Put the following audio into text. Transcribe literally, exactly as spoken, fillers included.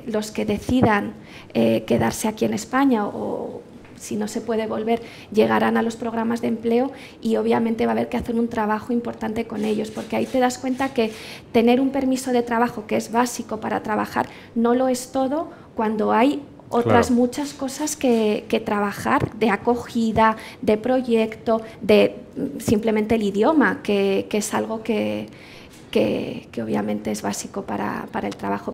los que decidan eh, quedarse aquí en España o, si no se puede volver, llegarán a los programas de empleo y obviamente va a haber que hacer un trabajo importante con ellos, porque ahí te das cuenta que tener un permiso de trabajo, que es básico para trabajar, no lo es todo cuando hay otras Claro. muchas cosas que, que trabajar, de acogida, de proyecto, de simplemente el idioma, que, que es algo que, que, que obviamente es básico para, para el trabajo.